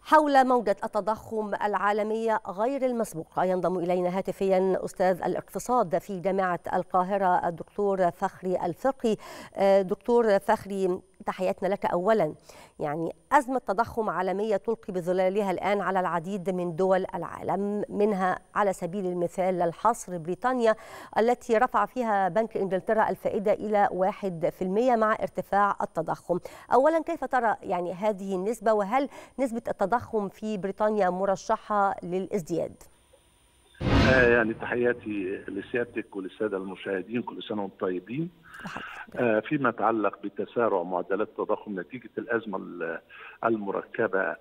حول موجة التضخم العالمية غير المسبوقة ينضم إلينا هاتفيا أستاذ الاقتصاد في جامعة القاهرة الدكتور فخري الفقي. دكتور فخري، تحياتنا لك أولا. يعني أزمة تضخم عالمية تلقي بظلالها الآن على العديد من دول العالم، منها على سبيل المثال للحصر بريطانيا التي رفع فيها بنك إنجلترا الفائدة إلى 1% مع ارتفاع التضخم. أولا، كيف ترى يعني هذه النسبة، وهل نسبة التضخم في بريطانيا مرشحة للازدياد؟ يعني تحياتي لسيادتك وللساده المشاهدين، كل سنه وانتم طيبين. فيما يتعلق بتسارع معدلات التضخم نتيجه الازمه المركبه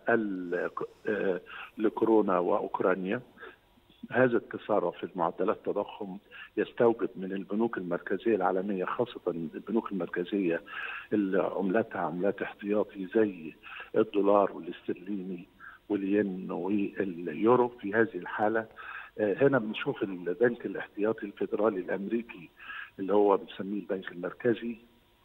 لكورونا واوكرانيا، هذا التسارع في معدلات التضخم يستوجب من البنوك المركزيه العالميه، خاصه البنوك المركزيه اللي عملتها عملات احتياطي زي الدولار والاسترليني والين واليورو. في هذه الحاله هنا بنشوف البنك الاحتياطي الفيدرالي الامريكي اللي هو بنسميه البنك المركزي،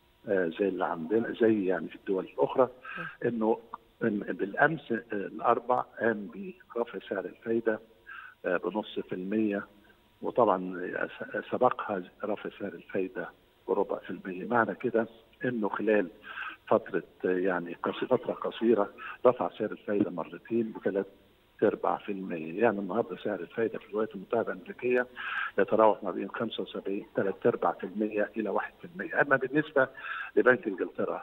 زي اللي عندنا زي يعني في الدول الاخرى، انه بالامس الاربع قام برفع سعر الفايده بنص في المية، وطبعا سبقها رفع سعر الفايده بربع في المية. معنى كده انه خلال فتره فتره قصيره رفع سعر الفايده مرتين ب3/4%. يعني النهارده سعر الفايده في الولايات المتحده الامريكيه يتراوح ما بين 75 3/4% الى 1%. اما بالنسبه لبنك انجلترا،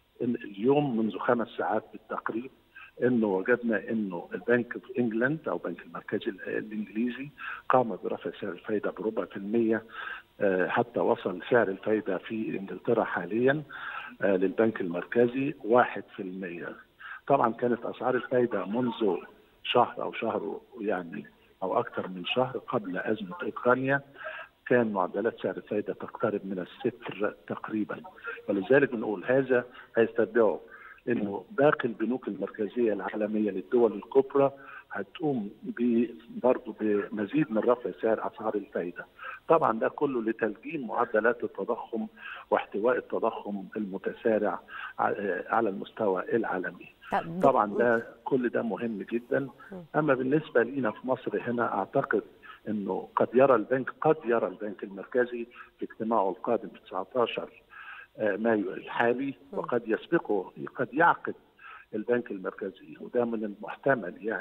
اليوم منذ 5 ساعات بالتقريب انه وجدنا انه البنك في انجلند او بنك المركزي الانجليزي قام برفع سعر الفايده بربع في المية، حتى وصل سعر الفايده في انجلترا حاليا للبنك المركزي 1%. طبعا كانت اسعار الفايده منذ شهر او شهر او اكثر من شهر قبل ازمه اوكرانيا كان معدلات سعر الفايده تقترب من الصفر تقريبا، ولذلك بنقول هذا هيستدعوا انه باقي البنوك المركزيه العالميه للدول الكبرى هتقوم برضه بمزيد من رفع سعر اسعار الفايده. طبعا ده كله لتلجيم معدلات التضخم واحتواء التضخم المتسارع على المستوى العالمي. طبعا ده كل ده مهم جدا. اما بالنسبه لينا في مصر هنا، اعتقد انه قد يرى البنك المركزي في اجتماعه القادم في 19 مايو الحالي، وقد يسبقه، قد يعقد البنك المركزي، وده من المحتمل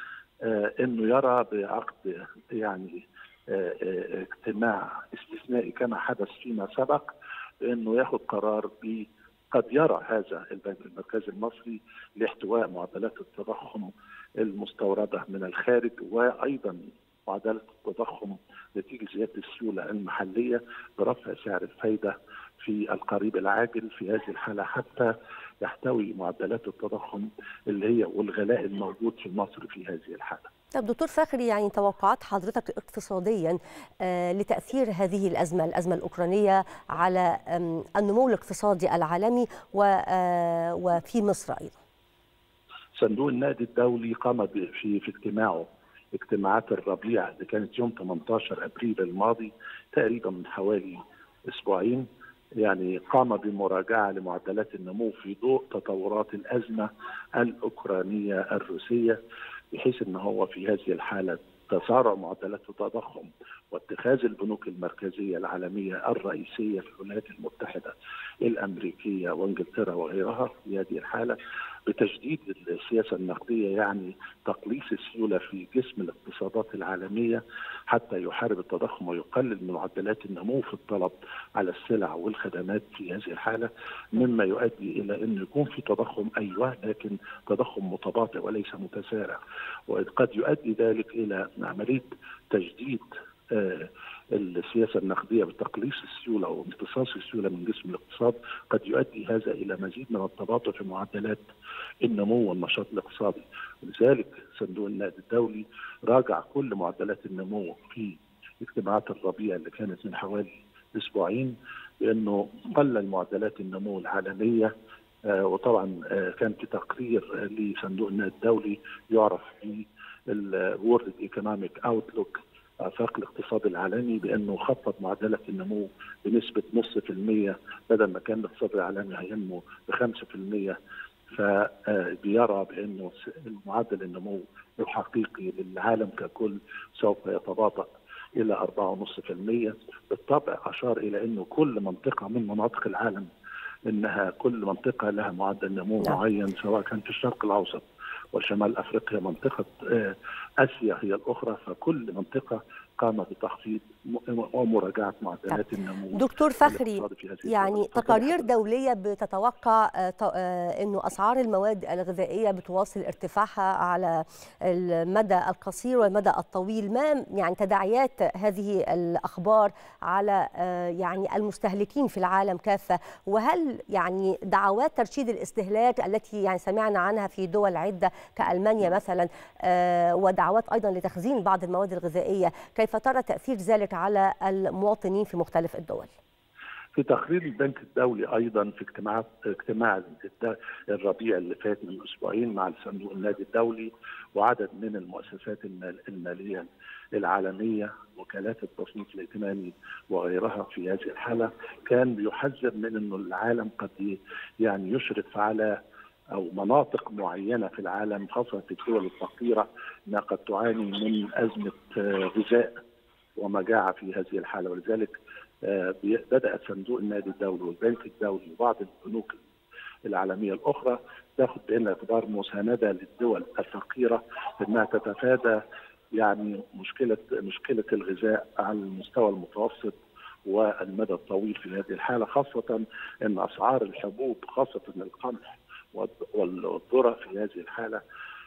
انه يرى بعقد اجتماع استثنائي كما حدث فيما سبق، بانه ياخذ قرار قد يرى هذا البنك المركزي المصري لاحتواء معدلات التضخم المستورده من الخارج، وايضا معدلات التضخم نتيجه زياده السيوله المحليه برفع سعر الفايده في القريب العاجل في هذه الحاله، حتى يحتوي معدلات التضخم اللي هي والغلاء الموجود في مصر في هذه الحاله. طب دكتور فخري، يعني توقعات حضرتك اقتصاديا لتأثير هذه الأزمة الأوكرانية على النمو الاقتصادي العالمي وفي مصر أيضا؟ صندوق النقد الدولي قام في اجتماعات الربيع اللي كانت يوم 18 ابريل الماضي، تقريبا من حوالي اسبوعين، قام بمراجعه لمعدلات النمو في ضوء تطورات الازمه الاوكرانيه الروسيه، بحيث ان هو في هذه الحاله تسارع معدلات التضخم واتخاذ البنوك المركزيه العالميه الرئيسيه في الولايات المتحده الامريكيه وانجلترا وغيرها في هذه الحاله بتجديد السياسه النقديه، تقليص السيوله في جسم الاقتصادات العالميه حتى يحارب التضخم ويقلل من معدلات النمو في الطلب على السلع والخدمات في هذه الحاله، مما يؤدي الى انه يكون في تضخم، لكن تضخم متباطئ وليس متسارع، وقد يؤدي ذلك الى عمليه تجديد السياسه النقديه بتقليص السيوله او امتصاص السيوله من جسم الاقتصاد. قد يؤدي هذا الى مزيد من التباطؤ في معدلات النمو والنشاط الاقتصادي، ولذلك صندوق النقد الدولي راجع كل معدلات النمو في اجتماعات الربيع اللي كانت من حوالي اسبوعين، بانه قلل معدلات النمو العالميه. وطبعا كان في تقرير لصندوق النقد الدولي يعرف بالورلد ايكونوميك اوتلوك، آفاق الاقتصاد العالمي، بانه خفض معدلات النمو بنسبه 0.5%، بدل ما كان الاقتصاد العالمي هينمو ب5% فبيرى بأنه معدل النمو الحقيقي للعالم ككل سوف يتباطأ إلى 4.5%. بالطبع أشار إلى أنه كل منطقة من مناطق العالم إنها كل منطقة لها معدل نمو معين، سواء كان في الشرق الأوسط وشمال أفريقيا، منطقة آسيا هي الأخرى، فكل منطقة قام بتخفيض ومراجعة معدلات النمو. دكتور فخري، يعني تقارير دولية بتتوقع أنه أسعار المواد الغذائية بتواصل ارتفاعها على المدى القصير والمدى الطويل. ما يعني تداعيات هذه الأخبار على يعني المستهلكين في العالم كافة؟ وهل يعني دعوات ترشيد الاستهلاك التي يعني سمعنا عنها في دول عدة كألمانيا مثلا، ودعوات أيضا لتخزين بعض المواد الغذائية، كيف ترى تأثير ذلك على المواطنين في مختلف الدول؟ في تقرير البنك الدولي أيضا في اجتماع الربيع اللي فات من أسبوعين مع صندوق النقد الدولي وعدد من المؤسسات المالية العالمية، وكالات التصنيف الائتماني وغيرها، في هذه الحالة كان بيحذر من أنه العالم قد يعني يشرف على أو مناطق معينة في العالم خاصة في الدول الفقيرة أنها قد تعاني من أزمة غذاء ومجاعة في هذه الحالة. ولذلك بدأ صندوق النقد الدولي والبنك الدولي وبعض البنوك العالمية الأخرى تأخذ بعين الاعتبار مساندة للدول الفقيرة أنها تتفادى يعني مشكلة الغذاء على المستوى المتوسط والمدى الطويل في هذه الحالة، خاصة أن أسعار الحبوب خاصة القمح والذرة في هذه الحالة،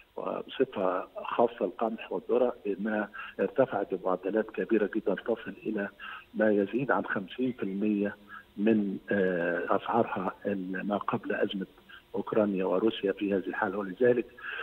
وبصفة خاصة القمح والذرة، إنها ارتفعت بمعدلات كبيرة جدا تصل إلى ما يزيد عن 50% من أسعارها ما قبل أزمة أوكرانيا وروسيا في هذه الحالة. ولذلك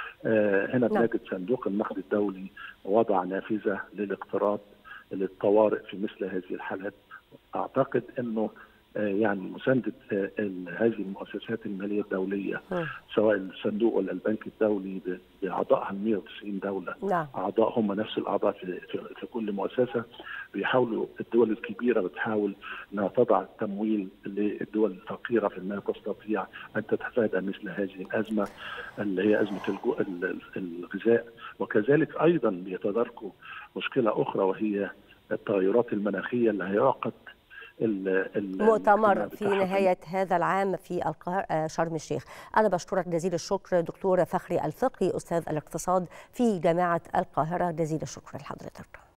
هنا بنجد صندوق النقد الدولي وضع نافذة للاقتراض للطوارئ في مثل هذه الحالات. أعتقد أنه يعني مساندة هذه المؤسسات المالية الدولية سواء الصندوق ولا البنك الدولي بأعضائها 190 دولة، أعضاء هم نفس الأعضاء في كل مؤسسة، بيحاولوا الدول الكبيرة بتحاول أنها تضع تمويل للدول الفقيرة في أنها تستطيع أن تتفادى مثل هذه الأزمة اللي هي أزمة الغذاء. وكذلك أيضا بيتداركوا مشكلة أخرى وهي التغيرات المناخية اللي هيعقد مؤتمر في نهاية هذا العام في القاهرة شرم الشيخ. أنا بشكرك جزيل الشكر دكتور فخري الفقي، أستاذ الاقتصاد في جامعة القاهرة. جزيل الشكر لحضرتك.